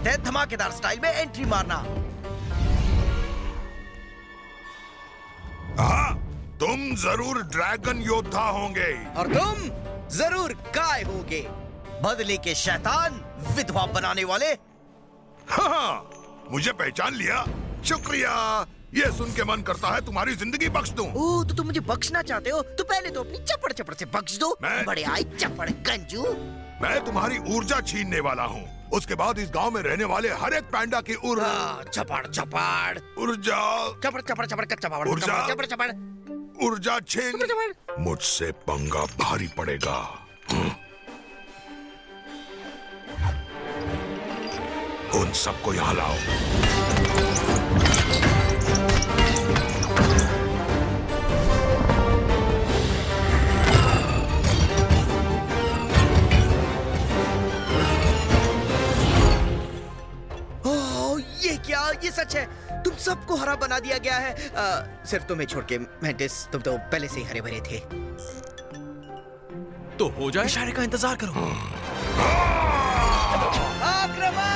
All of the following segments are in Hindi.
कहते हैं धमाकेदार स्टाइल में एंट्री मारना। हाँ, तुम जरूर ड्रैगन योद्धा होंगे और तुम जरूर काय होगे, बदले के शैतान, विधवा बनाने वाले। हाँ, मुझे पहचान लिया, शुक्रिया। ये सुन के मन करता है तुम्हारी जिंदगी बख्श दूं। ओह, तो तुम मुझे बख्शना चाहते हो? तो पहले तो अपनी चपड़ चपड़ से बख्श दो। बड़े आई चपड़ गंजू। मैं तुम्हारी ऊर्जा छीनने वाला हूँ। उसके बाद इस गांव में रहने वाले हर एक पैंडा की चपड़ चपड़ ऊर्जा, चपड़ चपड़ चपड़ चपड़ ऊर्जा, चपड़ चपड़ ऊर्जा छीन। मुझसे पंगा भारी पड़ेगा। उन सबको यहाँ लाओ। ये क्या? ये सच है? तुम सबको हरा बना दिया गया है। सिर्फ तुम्हें छोड़ के। मेंटिस, तुम तो पहले से ही हरे भरे थे। तो हो जाए। इशारे का इंतजार करो। आक्रमण!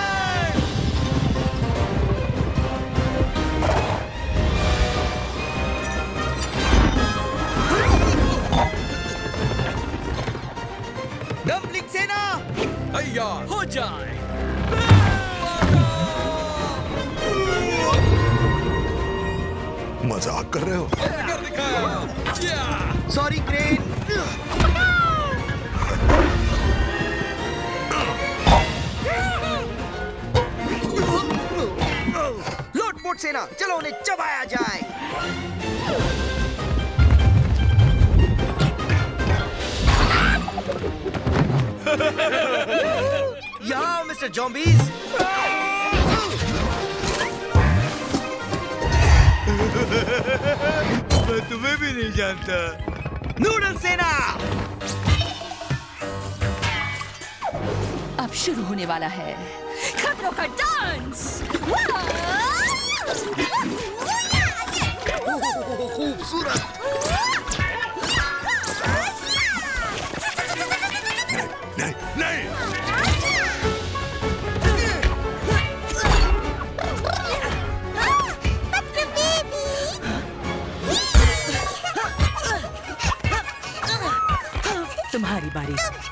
डम्पलिंग सेना तैयार हो जाए। मजाक कर रहे हो? कर दिखाया। Sorry crane. लोटपोट सेना, चलो उन्हें चबाया जाए। यहाँ मिस्टर जॉम्बीज। मैं तुम्हें भी नहीं जानता। नूडल सेना। अब शुरू होने वाला है खतरों का डांस। खूबसूरत। नहीं, नहीं। तुम्हारी बारी।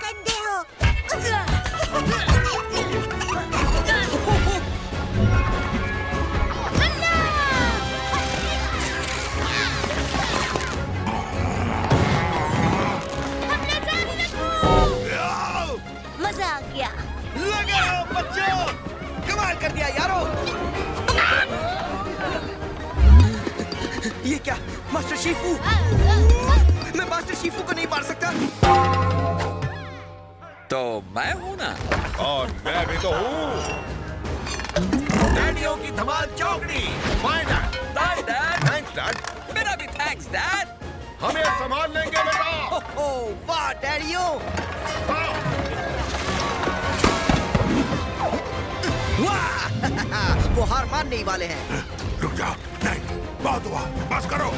मजा आ गया। लगाओ बच्चों, कमाल कर दिया यारो। ये क्या? Master Shifu. मैं मास्टर शीफू को नहीं मार सकता। तो मैं हूँ ना। और मैं भी तो हूँ। डैडियों की धमाल चौकड़ी। Bye dad. Bye dad. Thanks dad. मेरा भी थैंक्स डैड। हम ये संभाल लेंगे बेटा। ओह वाह डैडियों। वाह वो हार मानने ही वाले हैं। रुक जाओ। नहीं, बहुत हुआ, बस करो।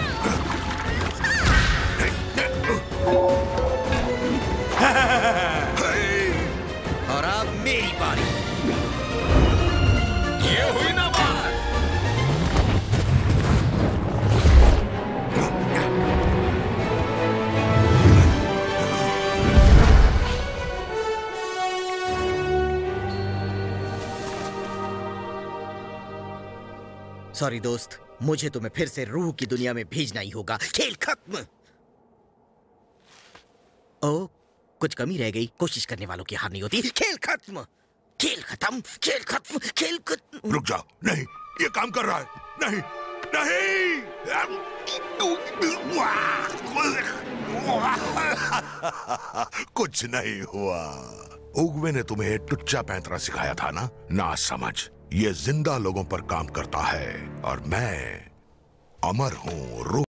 और अब मेरी बारी। ये हुई ना बात। सॉरी दोस्त, मुझे तुम्हें फिर से रूह की दुनिया में भेजना ही होगा। खेल खत्म। ओ, कुछ कमी रह गई। कोशिश करने वालों की हार नहीं होती। खेल खत्म। खेल खत्म। खेल खत्म। खेल खत्म। रुक जाओ। नहीं, ये काम कर रहा है। नहीं, नहीं। कुछ नहीं हुआ। उगवे ने तुम्हें टुच्चा पैंतरा सिखाया था ना समझ। ये जिंदा लोगों पर काम करता है और मैं अमर हूँ।